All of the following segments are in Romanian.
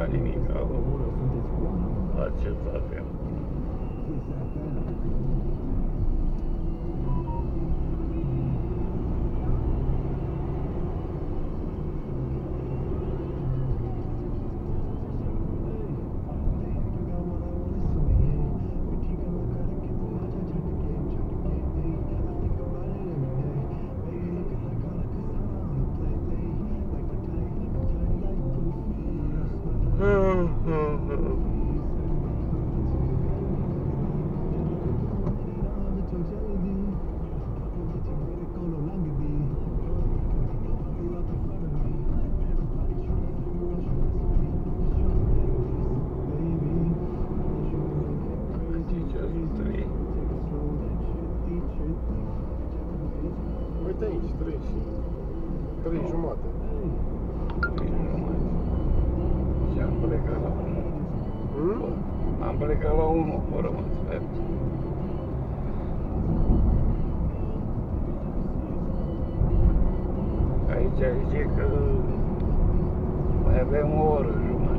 la nimic, la ce să avem. Uite aici, 3 jumate. Și am plecat la 1. Am plecat la 1 fără mă sper. Aici zice că mai avem o oră jumătate.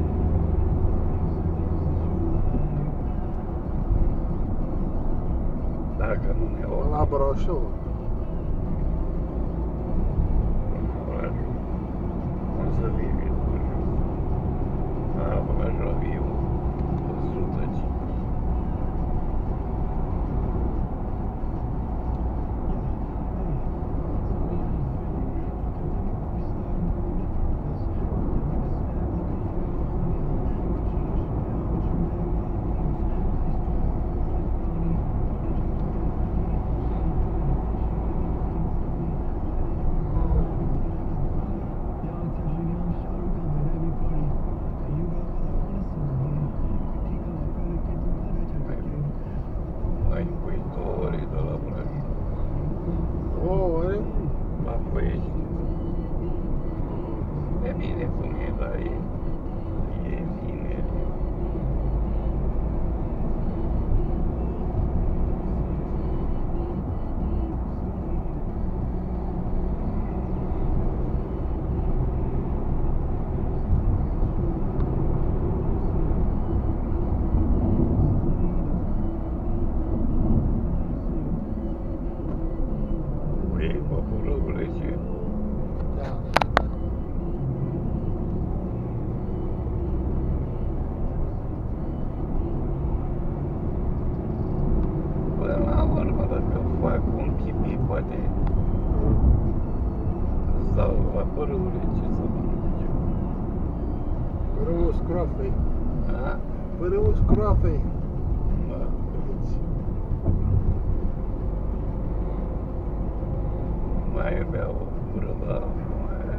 Dacă nu ne o La Brașov. o să fie la Brașov e 105. Mai pui 2 ore de la Brașov. 2 ore? La Ploiești. E bine cum e, dar e bine. Ei, păpurăule, ce? Da. Până la urmă, dacă fac un chipi, poate îți dau la părâule, ce să mănânce. Părâul scroafei. A? Părâul scroafei. Da. Mai beau o gură, dar mai...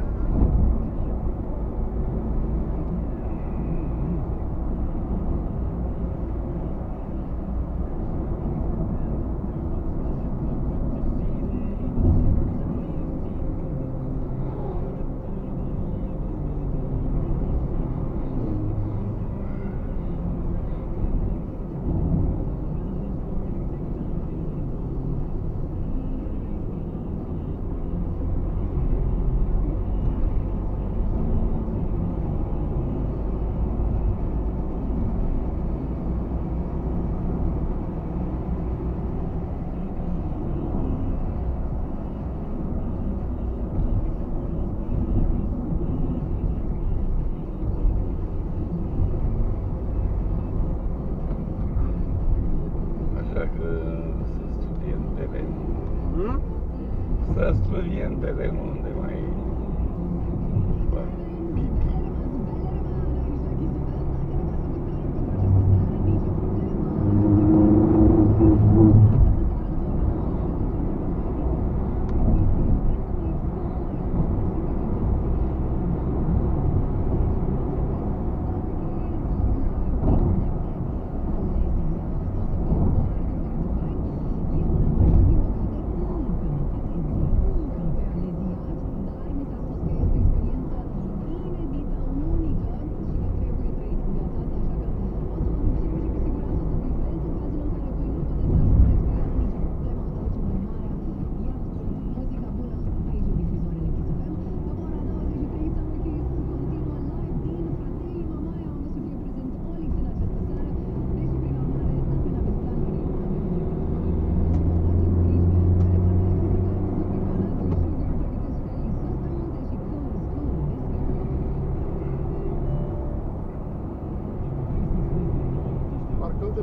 Așa că să studiem terenul. Să studiem terenul unde mai fac pipi.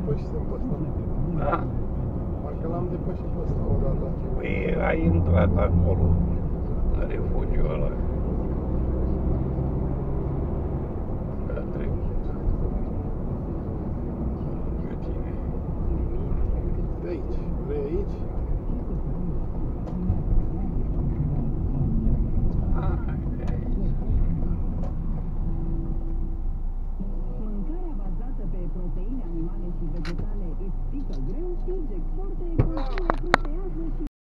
depășisem pe ăsta. Da? Parcă l-am depășit pe ăsta odată. Păi ai intrat acolo, în refugiul ăla. A trecut. Pe tine. De aici. Vrei aici? Mâncarea bazată pe proteine animale și vegetale explică greu, Tigec Forte conține protează și